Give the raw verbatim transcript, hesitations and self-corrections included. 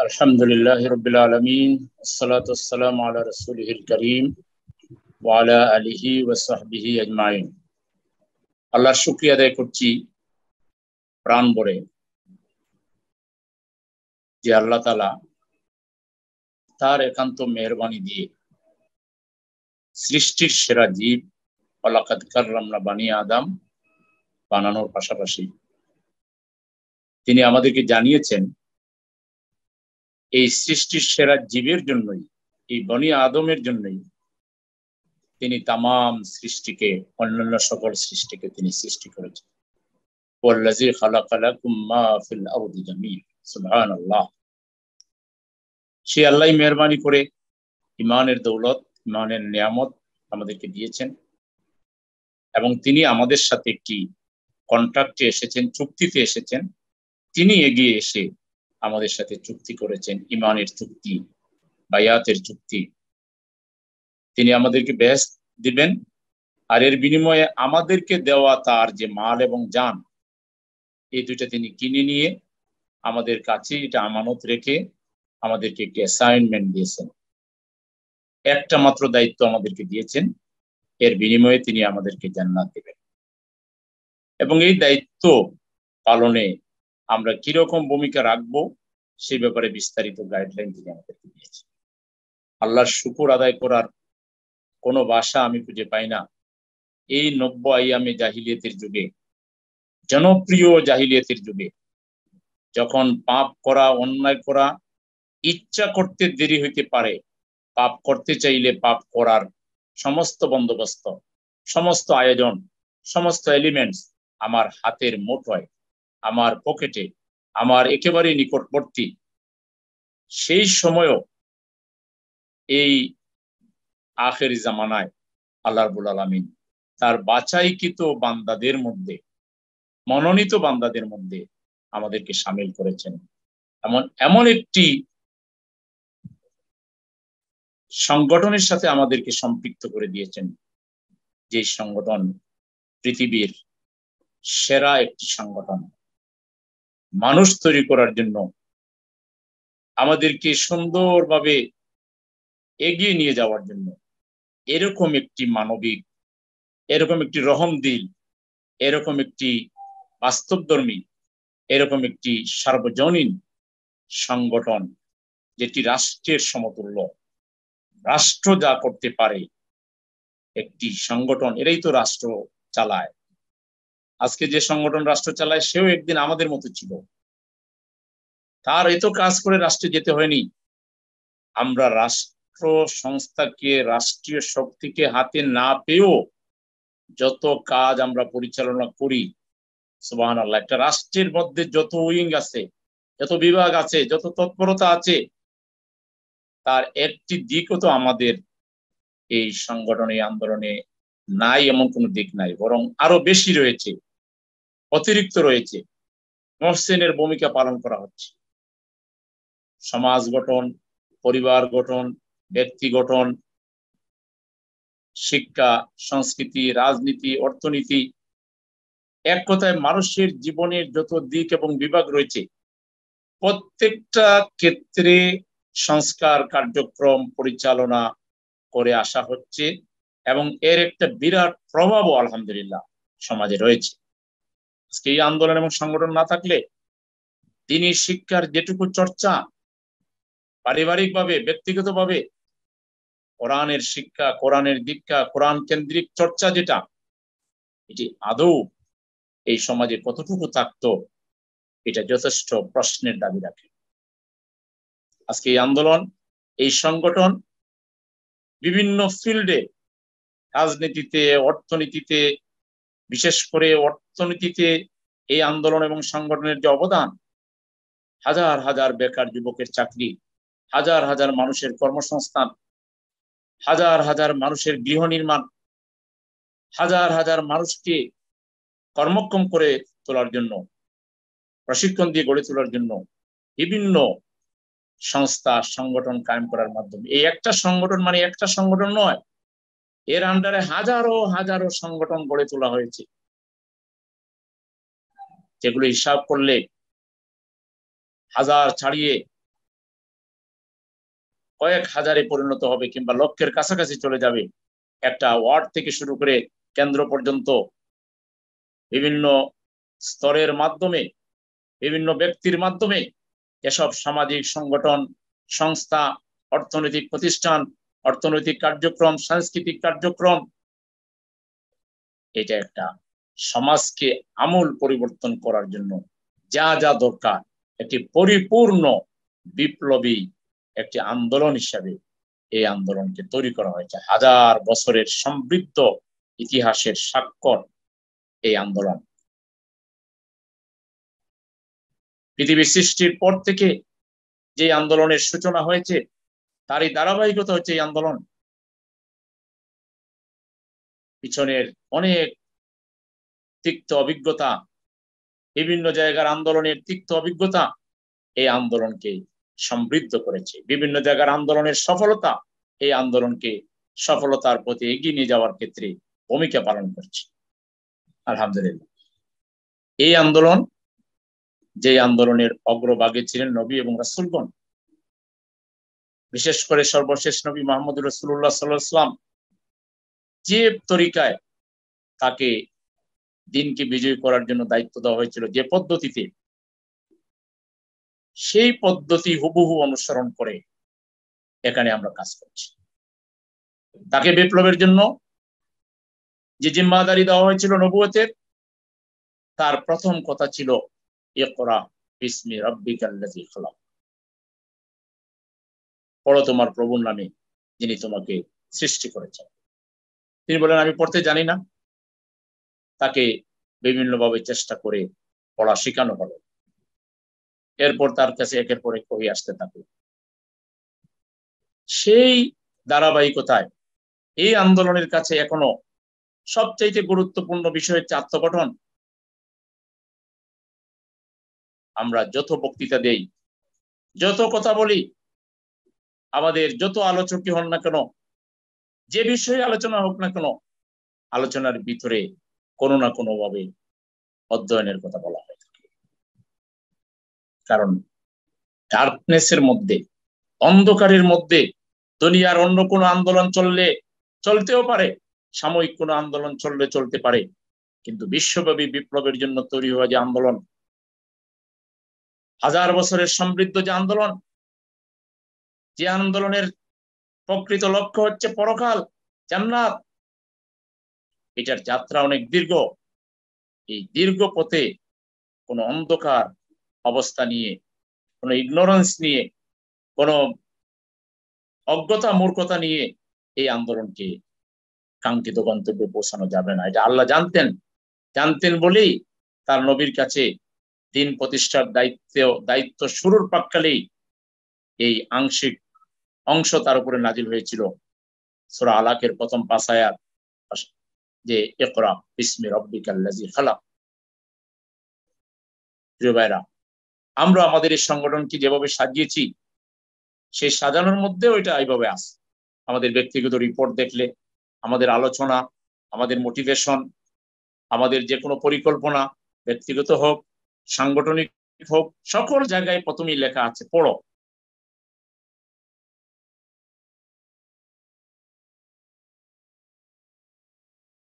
আলহামদুলিল্লাহ রাব্বিল আলামিন আসসালাতু ওয়াসসালামু আলা রাসূলিল কারীম ওয়া আলা আলিহি ওয়া সাহবিহি আজমাইন। আল্লাহর শুকরিয়া আদায় করছি প্রাণ ভরে যে আল্লাহ তাআলা তার একান্ত মেহেরবানি দিয়ে সৃষ্টির সেরা জীব ওয়ালাকাদ কাররামনা বানি আদম বানানোর পাশাপাশি তিনি আমাদেরকে জানিয়েছেন এই সৃষ্টির সেরা জীবের জন্যই, এই বনি আদমের জন্যই তিনি তামাম সৃষ্টিকে, অন্যান্য সকল সৃষ্টিকে তিনি সৃষ্টি করেছেন। ওয়াল্লাযী খালাকা লাকুম মা ফিল আরদি জামিআ, সুবহানাল্লাহ। সে আল্লাহই মেহেরবানি করে ঈমানের দৌলত, ঈমানের নিয়ামত আমাদেরকে দিয়েছেন এবং তিনি আমাদের সাথে একটি কন্ট্রাক্টে এসেছেন, চুক্তিতে এসেছেন। তিনি এগিয়ে এসে আমাদের সাথে চুক্তি করেছেন, ঈমানের চুক্তি, বায়াতের চুক্তি। তিনি আমাদেরকে বেহেশত দিবেন আর এর বিনিময়ে আমাদেরকে দেওয়া তার যে মাল এবং জান, এই দুইটা তিনি কিনে নিয়ে আমাদের কাছে এটা আমানত রেখে আমাদেরকে একটি অ্যাসাইনমেন্ট দিয়েছেন। একটা মাত্র দায়িত্ব আমাদেরকে দিয়েছেন, এর বিনিময়ে তিনি আমাদেরকে জান্নাত দেবেন। এবং এই দায়িত্ব পালনে আমরা কিরকম ভূমিকা রাখবো সেই ব্যাপারে বিস্তারিত গাইডলাইন তিনি আমাদেরকে দিয়েছেন। আল্লাহর শুকর আদায় করার কোনো ভাষা আমি খুঁজে পাই না। এই নব্য আইয়ামে জাহিলিয়াতের যুগে, জনপ্রিয় জাহিলিয়াতের যুগে, যখন পাপ করা, অন্যায় করা ইচ্ছা করতে দেরি হইতে পারে, পাপ করতে চাইলে পাপ করার সমস্ত বন্দোবস্ত, সমস্ত আয়োজন, সমস্ত এলিমেন্টস আমার হাতের মুঠোয়, আমার পকেটে, আমার একেবারে নিকটবর্তী। সেই সময়ও এই আখেরি জামানায় আল্লাহ রাব্বুল আলামিন তার বাছাইকৃত বান্দাদের মধ্যে, মনোনীত বান্দাদের মধ্যে আমাদেরকে শামিল করেছেন। এমন এমন একটি সংগঠনের সাথে আমাদেরকে সম্পৃক্ত করে দিয়েছেন, যে সংগঠন পৃথিবীর সেরা একটি সংগঠন। মানুষ তৈরি করার জন্য আমাদেরকে সুন্দরভাবে এগিয়ে নিয়ে যাওয়ার জন্য এরকম একটি মানবিক, এরকম একটি রহমদিল, এরকম একটি বাস্তবধর্মী, এরকম একটি সার্বজনীন সংগঠন, যেটি রাষ্ট্রের সমতুল্য। রাষ্ট্র যা করতে পারে একটি সংগঠন, এরাই তো রাষ্ট্র চালায়। আজকে যে সংগঠন রাষ্ট্র চালায় সেও একদিন আমাদের মতো ছিল, তার এত কাজ করে রাষ্ট্রে যেতে হয়নি। আমরা রাষ্ট্র সংস্থাকে, রাষ্ট্রীয় শক্তিকে হাতে না পেয়েও যত কাজ আমরা পরিচালনা করি, সুবহানাল্লাহ, একটা রাষ্ট্রের মধ্যে যত উইং আছে, যত বিভাগ আছে, যত তৎপরতা আছে, তার একটি দিকও তো আমাদের এই সংগঠনে, আন্দোলনে নাই এমন কোনো দিক নাই, বরং আরো বেশি রয়েছে, অতিরিক্ত রয়েছে। মহসিনের ভূমিকা পালন করা হচ্ছে। সমাজ গঠন, পরিবার গঠন, ব্যক্তি গঠন, শিক্ষা, সংস্কৃতি, রাজনীতি, অর্থনীতি, এক কথায় মানুষের জীবনের যত দিক এবং বিভাগ রয়েছে, প্রত্যেকটা ক্ষেত্রে সংস্কার কার্যক্রম পরিচালনা করে আসা হচ্ছে এবং এর একটা বিরাট প্রভাবও আলহামদুলিল্লাহ সমাজে রয়েছে। আজকে এই আন্দোলন এবং সংগঠন না থাকলে দিনী শিক্ষার যেটুকু চর্চা পারিবারিকভাবে, ব্যক্তিগতভাবে, কোরআনের শিক্ষা, কোরআনের দীক্ষা, কোরআন কেন্দ্রিক চর্চা যেটা, এটি আদৌ এই সমাজে কতটুকু থাকতো, এটা যথেষ্ট প্রশ্নের দাবি রাখে। আজকে এই আন্দোলন, এই সংগঠন বিভিন্ন ফিল্ডে, রাজনীতিতে, অর্থনীতিতে, বিশেষ করে অর্থনীতিতে এই আন্দোলন এবং সংগঠনের যে অবদান, হাজার হাজার বেকার যুবকের চাকরি, হাজার হাজার মানুষের কর্মসংস্থান, হাজার হাজার মানুষের গৃহ নির্মাণ, হাজার হাজার মানুষকে কর্মক্ষম করে তোলার জন্য, প্রশিক্ষণ দিয়ে গড়ে তোলার জন্য বিভিন্ন সংস্থা, সংগঠন কায়েম করার মাধ্যমে, এই একটা সংগঠন মানে একটা সংগঠন নয়, এর আন্ডারে হাজারো হাজারো সংগঠন গড়ে তোলা হয়েছে, যেগুলো হিসাব করলে হাজার ছাড়িয়ে কয়েক হাজারে পরিণত হবে কিংবা লক্ষের কাছাকাছি চলে যাবে। একটা ওয়ার্ড থেকে শুরু করে কেন্দ্র পর্যন্ত বিভিন্ন স্তরের মাধ্যমে, বিভিন্ন ব্যক্তির মাধ্যমে এসব সামাজিক সংগঠন, সংস্থা, অর্থনৈতিক প্রতিষ্ঠান, অর্থনৈতিক কার্যক্রম, সাংস্কৃতিক কার্যক্রম, এটা একটা সমাজকে আমূল পরিবর্তন করার জন্য যা যা দরকার একটি পরিপূর্ণ বিপ্লবী একটি আন্দোলন হিসাবে এই আন্দোলনকে তৈরি করা হয়েছে। হাজার বছরের সমৃদ্ধ ইতিহাসের স্বাক্ষর এই আন্দোলন। পৃথিবী সৃষ্টির পর থেকে যে আন্দোলনের সূচনা হয়েছে তারই ধারাবাহিকতা হচ্ছে এই আন্দোলন। পিছনের অনেক তিক্ত অভিজ্ঞতা, বিভিন্ন জায়গার আন্দোলনের তিক্ত অভিজ্ঞতা এই আন্দোলনকে সমৃদ্ধ করেছে। বিভিন্ন জায়গার আন্দোলনের সফলতা এই আন্দোলনকে সফলতার পথে এগিয়ে নিয়ে যাওয়ার ক্ষেত্রে ভূমিকা পালন করছে। আলহামদুলিল্লাহ, এই আন্দোলন, যে আন্দোলনের অগ্রভাগে ছিলেন নবী এবং রাসূলগণ, বিশেষ করে সর্বশেষ নবী মুহাম্মদ রাসূলুল্লাহ সাল্লাল্লাহু আলাইহি ওয়াসাল্লাম যে তরিকায় তাকে দিনকে বিজয় করার জন্য দায়িত্ব দেওয়া হয়েছিল, যে পদ্ধতিতে, সেই পদ্ধতি হুবহু অনুসরণ করে এখানে আমরা কাজ করছি। তাকে বিপ্লবের জন্য যে জিম্মাদারি দেওয়া হয়েছিল নবুয়তের, তার প্রথম কথা ছিল ইকরা বিসমি রাব্বিকাল্লাযী খালাক, পড়ো তোমার প্রভুর নামে যিনি তোমাকে সৃষ্টি করেছেন। তিনি বলেন আমি পড়তে জানি না। তাকে বিভিন্নভাবে চেষ্টা করে পড়া শেখানো হলো। এরপর তার কাছে একের পর এক ওহী আসতে থাকে। সেই ধারাবাহিকতায় এই আন্দোলনের কাছে এখনো সবচাইতে গুরুত্বপূর্ণ বিষয় হচ্ছে আত্মগঠন। আমরা যত বক্তৃতা দেই, যত কথা বলি, আমাদের যত আলোচকই হন না কেন, যে বিষয়ে আলোচনা হোক না কেন, আলোচনার ভিতরে কোনো না কোনো ভাবে অধ্যয়নের কথা বলা হয়। কারণ ডার্কনেসের মধ্যে, অন্ধকারের মধ্যে দুনিয়ার অন্য কোনো আন্দোলন চললে চলতেও পারে, সাময়িক কোনো আন্দোলন চললে চলতে পারে, কিন্তু বিশ্বব্যাপী বিপ্লবের জন্য তৈরি হওয়া যে আন্দোলন, হাজার বছরের সমৃদ্ধ যে আন্দোলন, যে আন্দোলনের প্রকৃত লক্ষ্য হচ্ছে পরকাল, জান্নাত, এটার যাত্রা অনেক দীর্ঘ। এই দীর্ঘ পথে কোনো অন্ধকার অবস্থা নিয়ে, কোনো ইগনোরেন্স নিয়ে, কোনো অজ্ঞতা মূর্খতা নিয়ে এই আন্দোলনকে কাঙ্ক্ষিত গন্তব্যে পৌঁছানো যাবে না। এটা আল্লাহ জানতেন। জানতেন বলেই তার নবীর কাছে দিন প্রতিষ্ঠার দায়িত্ব দায়িত্ব শুরুর প্রাক্কালেই এই আংশিক অংশ তার উপরে নাজিল হয়েছিল। সূরা আলাকের প্রথম পাঁচ আয়াত, যে ইকরা বিসমি রাব্বিকাল্লাযী খালাক। প্রিয় ভাইরা, আমরা আমাদের এই সংগঠনকে যেভাবে সাজিয়েছি, সেই সাজানোর মধ্যে ওইটা এইভাবে আছে। আমাদের ব্যক্তিগত রিপোর্ট দেখলে, আমাদের আলোচনা, আমাদের মোটিভেশন, আমাদের যে কোনো পরিকল্পনা, ব্যক্তিগত হোক, সাংগঠনিক হোক, সকল জায়গায় প্রথমেই লেখা আছে পড়ো।